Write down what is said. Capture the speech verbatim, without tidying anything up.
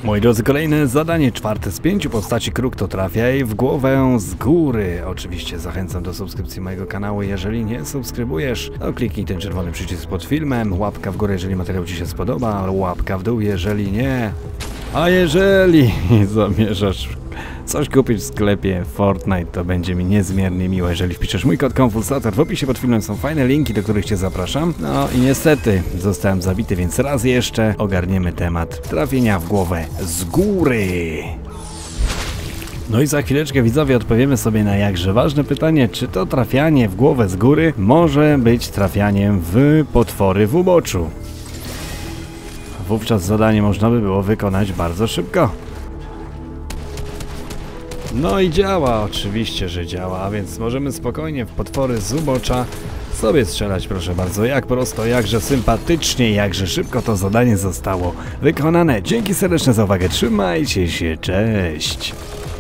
Moi drodzy, kolejne zadanie, czwarte z pięciu postaci kruk to trafiaj w głowę z góry. Oczywiście zachęcam do subskrypcji mojego kanału, jeżeli nie subskrybujesz, to kliknij ten czerwony przycisk pod filmem, łapka w górę, jeżeli materiał Ci się spodoba, łapka w dół, jeżeli nie. A jeżeli zamierzasz coś kupić w sklepie Fortnite, to będzie mi niezmiernie miło, jeżeli wpiszesz mój kod Konfulsator. W opisie pod filmem są fajne linki, do których Cię zapraszam. No i niestety zostałem zabity, więc raz jeszcze ogarniemy temat trafienia w głowę z góry. No i za chwileczkę, widzowie, odpowiemy sobie na jakże ważne pytanie, czy to trafianie w głowę z góry może być trafianiem w potwory w uboczu. Wówczas zadanie można by było wykonać bardzo szybko. No i działa, oczywiście, że działa, a więc możemy spokojnie w potwory z ubocza sobie strzelać, proszę bardzo, jak prosto, jakże sympatycznie, jakże szybko to zadanie zostało wykonane. Dzięki serdeczne za uwagę, trzymajcie się, cześć!